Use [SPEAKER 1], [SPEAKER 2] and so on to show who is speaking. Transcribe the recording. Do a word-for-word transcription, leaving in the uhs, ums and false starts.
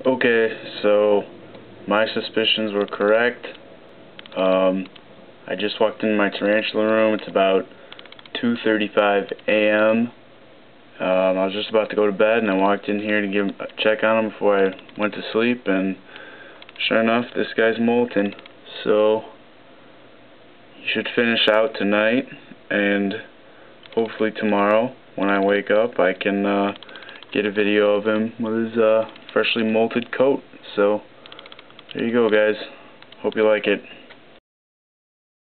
[SPEAKER 1] Okay, so my suspicions were correct. Um, I just walked in my tarantula room. It's about two thirty-five A M Um, I was just about to go to bed, and I walked in here to give a check on him before I went to sleep, and sure enough, this guy's molting. So he should finish out tonight, and hopefully tomorrow, when I wake up, I can uh, get a video of him with his uh, freshly molted coat. So there you go, guys. Hope you like it.